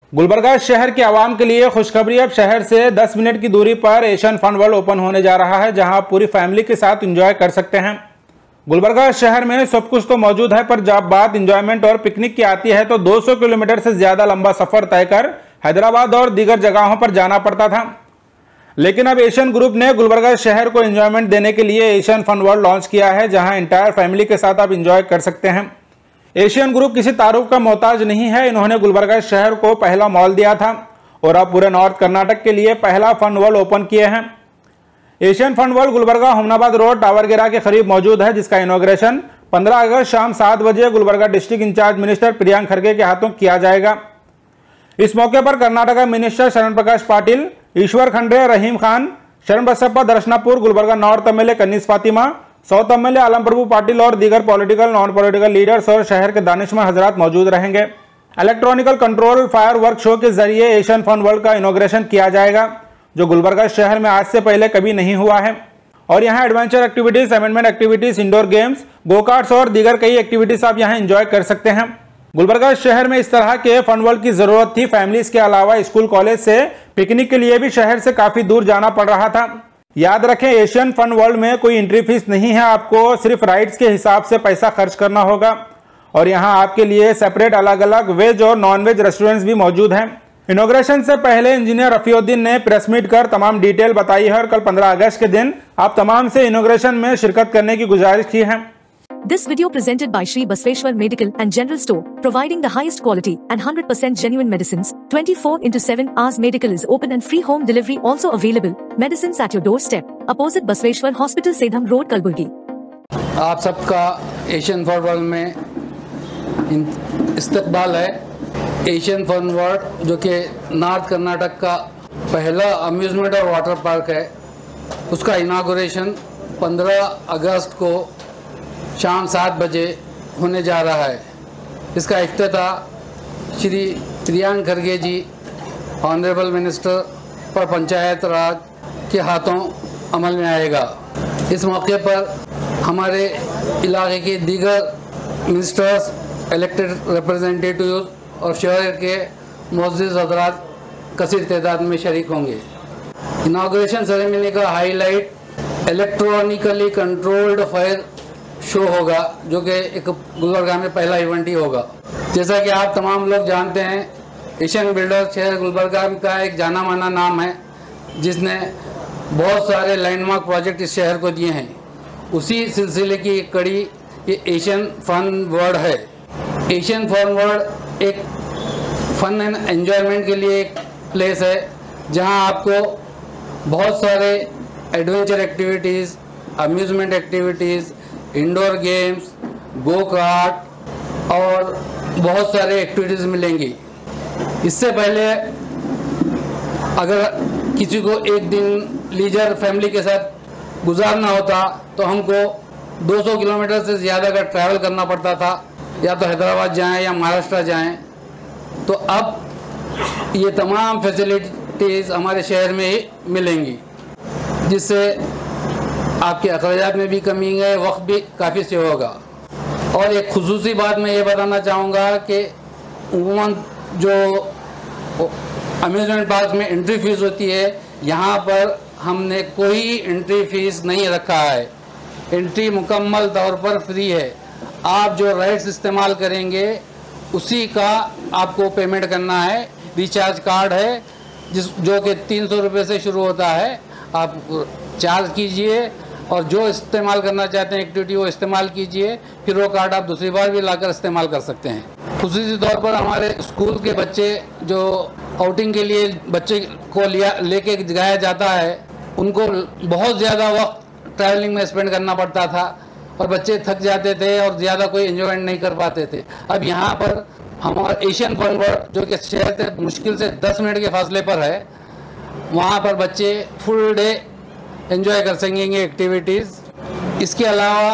गुलबर्गा शहर के आवाम के लिए खुशखबरी। अब शहर से 10 मिनट की दूरी पर एशियन फन वर्ल्ड ओपन होने जा रहा है, जहां आप पूरी फैमिली के साथ एंजॉय कर सकते हैं। गुलबर्गा शहर में सब कुछ तो मौजूद है, पर जब बात एंजॉयमेंट और पिकनिक की आती है तो 200 किलोमीटर से ज्यादा लंबा सफर तय कर हैदराबाद और दीगर जगहों पर जाना पड़ता था। लेकिन अब एशियन ग्रुप ने गुलबर्गा शहर को एंजॉयमेंट देने के लिए एशियन फन वर्ल्ड लॉन्च किया है, जहां एंटायर फैमिली के साथ आप एंजॉय कर सकते हैं। एशियन ग्रुप किसी तारुफ का मोहताज नहीं है। इन्होंने गुलबर्गा शहर को पहला मॉल दिया था और अब पूरे नॉर्थ कर्नाटक के लिए पहला फन वर्ल्ड ओपन किए हैं। Asian fun world Gulbarga Humnabad road Tawargera के करीब मौजूद है, जिसका इनॉग्रेशन 15 अगस्त शाम 7 बजे Gulbarga district incharge minister Priyank खड़गे के हाथों किया जाएगा। इस मौके पर कर्नाटका मिनिस्टर शरण प्रकाश पाटिल, ईश्वर Khandre, Rahim Khan, Sharan Basappa Darshanapur, Gulbarga north MLA Kaneez Fatima, south MLA Allam Prabhu Patil और दीगर पॉलिटिकल नॉन पॉलिटिकल लीडर्स और शहर के दानिशमंद हजरात मौजूद रहेंगे। Electronical control fire work show के जरिए एशियन फन वर्ल्ड का इनॉग्रेशन किया जाएगा, जो गुलबर्गा शहर में आज से पहले कभी नहीं हुआ है। और यहाँ adventure activities, amendment activities, indoor games, go karts और दीगर कई एक्टिविटीज आप यहाँ एंजॉय कर सकते हैं। गुलबर्गा शहर में इस तरह के फन वर्ल्ड की जरूरत थी। फैमिलीज के अलावा स्कूल कॉलेज से पिकनिक के लिए भी शहर से काफी दूर जाना पड़ रहा था। याद रखें, एशियन फन वर्ल्ड में कोई एंट्री फीस नहीं है। आपको सिर्फ राइड्स के हिसाब से पैसा खर्च करना होगा और यहाँ आपके लिए सेपरेट अलग अलग वेज और नॉन वेज रेस्टोरेंट्स भी मौजूद हैं। इनॉग्रेशन से पहले इंजीनियर रफीउद्दीन ने प्रेस मीट कर तमाम डिटेल बताई है और कल 15 अगस्त के दिन आप तमाम से इनॉग्रेशन में शिरकत करने की गुजारिश की है। This video presented by Shri Basveshwar Medical and General Store, providing the highest quality and 100% genuine medicines. 24/7 hours medical is open and free home delivery also available. Medicines at your doorstep. Opposite Basveshwar Hospital, Sedham Road, Kalburgi. आप सबका Asian fun world में इस्तकबाल है। Asian fun world जो कि north Karnataka का पहला amusement और वाटर पार्क है, उसका इनागोरेशन 15 अगस्त को शाम 7 बजे होने जा रहा है। इसका इफ्तिताह श्री प्रियांक खड़गे ji, honourable minister for panchayat raj के हाथों अमल में आएगा। इस मौके पर हमारे इलाके के दीगर मिनिस्टर्स, इलेक्टेड रिप्रेजेंटेटिव्स और शहर के मुअज़्ज़िज़ हज़रात कसीर तादाद में शरीक होंगे। इनाग्रेशन सेरेमनी का highlight electronically controlled fire show होगा, जो कि एक गुलबर्गा में पहला इवेंट ही होगा। जैसा कि आप तमाम लोग जानते हैं, एशियन बिल्डर्स शहर गुलबर्गा का एक जाना माना नाम है, जिसने बहुत सारे लैंडमार्क प्रोजेक्ट इस शहर को दिए हैं। उसी सिलसिले की एक कड़ी ये एशियन फन वर्ल्ड है। एशियन फन वर्ल्ड एक फन एंड एंजॉयमेंट के लिए एक प्लेस है, जहां आपको बहुत सारे adventure activities, amusement activities, indoor games, go kart और बहुत सारे एक्टिविटीज़ मिलेंगी। इससे पहले अगर किसी को एक दिन लीजर फैमिली के साथ गुजारना होता तो हमको 200 किलोमीटर से ज़्यादा का ट्रैवल करना पड़ता था, या तो हैदराबाद जाएं या महाराष्ट्र जाएं। तो अब ये तमाम फैसिलिटीज़ हमारे शहर में ही मिलेंगी, जिससे आपके अखराजात में भी कमी है, वक्त भी काफ़ी से होगा। और एक खुसूसी बात मैं ये बताना चाहूँगा कि उमूमन जो अम्यूज़मेंट पार्क में एंट्री फीस होती है, यहाँ पर हमने कोई एंट्री फीस नहीं रखा है। एंट्री मुकम्मल तौर पर फ्री है। आप जो राइड्स इस्तेमाल करेंगे उसी का आपको पेमेंट करना है। रिचार्ज कार्ड है जो कि 300 रुपये से शुरू होता है। आप चार्ज कीजिए और जो इस्तेमाल करना चाहते हैं एक्टिविटी वो इस्तेमाल कीजिए, फिर वो कार्ड आप दूसरी बार भी लाकर इस्तेमाल कर सकते हैं। खुसूसी तौर पर हमारे स्कूल के बच्चे जो आउटिंग के लिए बच्चे को लेके जाया जाता है, उनको बहुत ज़्यादा वक्त ट्रैवलिंग में स्पेंड करना पड़ता था और बच्चे थक जाते थे और ज़्यादा कोई एंजॉयमेंट नहीं कर पाते थे। अब यहाँ पर हमारा एशियन फन वर्ल्ड जो कि शहर से मुश्किल से 10 मिनट के फासले पर है, वहाँ पर बच्चे फुल डे एंजॉय कर सकेंगे एक्टिविटीज़। इसके अलावा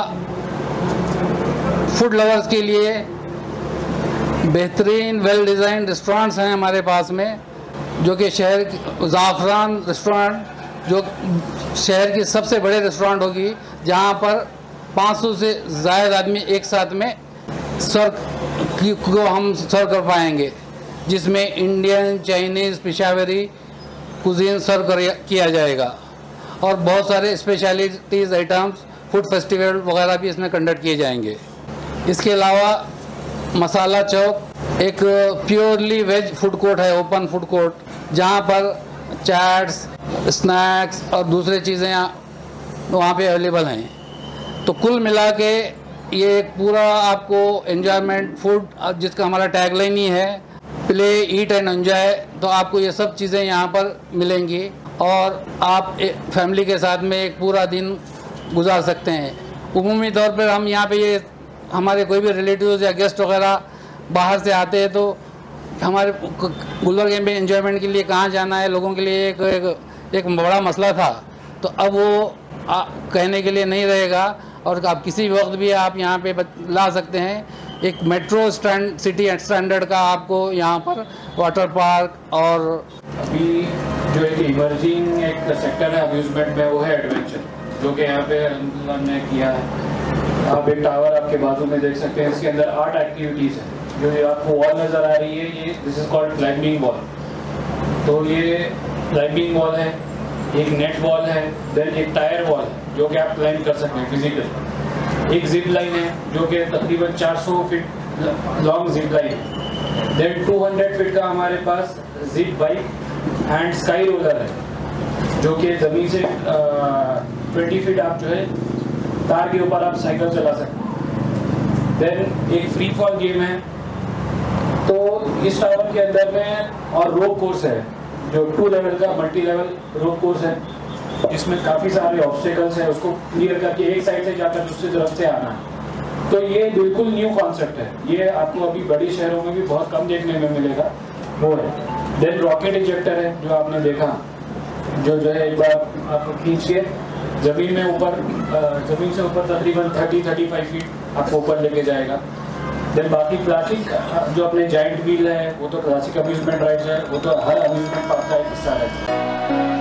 फूड लवर्स के लिए बेहतरीन वेल डिज़ाइन रेस्टोरेंट्स हैं हमारे पास में, जो कि शहर ज़ाफ़रान रेस्टोरेंट जो शहर की सबसे बड़े रेस्टोरेंट होगी, जहाँ पर 500 से ज़्यादा आदमी एक साथ में सर्व को हम सर्व कर पाएंगे। जिसमें Indian, Chinese, Peshawari cuisine serve किया जाएगा और बहुत सारे स्पेशलिटीज़ आइटम्स, फूड फेस्टिवल वगैरह भी इसमें कंडक्ट किए जाएंगे। इसके अलावा मसाला चौक एक प्योरली वेज फूड कोर्ट है, ओपन फूड कोर्ट, जहाँ पर चैट्स, स्नैक्स और दूसरी चीज़ें वहाँ पे अवेलेबल हैं। तो कुल मिला के ये एक पूरा आपको एन्जॉयमेंट फूड, जिसका हमारा टैगलाइन ही है प्ले ईट एंड एंजॉय, तो आपको ये सब चीज़ें यहाँ पर मिलेंगी और आप फैमिली के साथ में एक पूरा दिन गुजार सकते हैं। उमूमी तौर पर हम यहाँ पे ये हमारे कोई भी रिलेटिव्स या गेस्ट वगैरह बाहर से आते हैं तो हमारे गुलबर्गा में एंजॉयमेंट के लिए कहाँ जाना है, लोगों के लिए एक बड़ा मसला था। तो अब वो कहने के लिए नहीं रहेगा और आप किसी वक्त भी आप यहाँ पे ला सकते हैं। एक मेट्रो स्टैंड, सिटी स्टैंडर्ड का आपको यहाँ पर वाटर पार्क और अभी जो एक इमर्जिंग एक सेक्टर है अम्यूजमेंट में, वो है एडवेंचर, जो कि यहाँ पे हमने किया है। आप एक टावर आपके बाजू में देख सकते हैं, इसके अंदर 8 एक्टिविटीज़ हैं। जो ये आपको वॉल नज़र आ रही है, ये this is called climbing wall. तो ये क्लाइंबिंग वॉल है, एक नेट वॉल है, देन एक टायर वॉल है जो कि आप क्लाइंब कर सकते हैं फिजिकल। एक जिप लाइन है जो कि तकरीबन 400 फीट लॉन्ग जिप लाइन है। देन 200 फीट का हमारे पास zip bike and sky roller है, जो कि ज़मीन से 20 फीट आप जो है तार के ऊपर आप साइकिल चला सकते हैं। देन एक फ्री फॉल गेम है। तो इस टावर के अंदर में और रोप कोर्स है, जो 2 लेवल का मल्टी लेवल रोप कोर्स है, इसमें काफ़ी सारे ऑब्स्टेकल्स हैं, उसको क्लियर करके एक साइड से जाकर दूसरी तरफ से आना है। तो ये बिल्कुल न्यू कॉन्सेप्ट है, ये आपको अभी बड़ी शहरों में भी बहुत कम देखने में मिलेगा, वो है। देन रॉकेट इंजेक्टर है, जो आपने देखा, जो है एक बार आपको खींच के ज़मीन से ऊपर तकरीबन 30-35 फीट आपको ऊपर लेके जाएगा। देन बाकी क्लासिक जो अपने जाइंट व्हील है, वो तो क्लासिक अम्यूजमेंट राइड्स है, वो तो हर अम्यूजमेंट पार्क का एक हिस्सा है।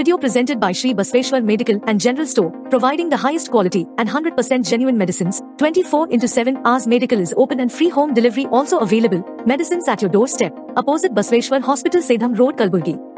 video presented by Shri Basveshwar Medical and General Store, providing the highest quality and 100% genuine medicines. 24/7 hours medical is open and free home delivery also available. Medicines at your doorstep. Opposite Basveshwar Hospital, Sedham Road, Kalburgi.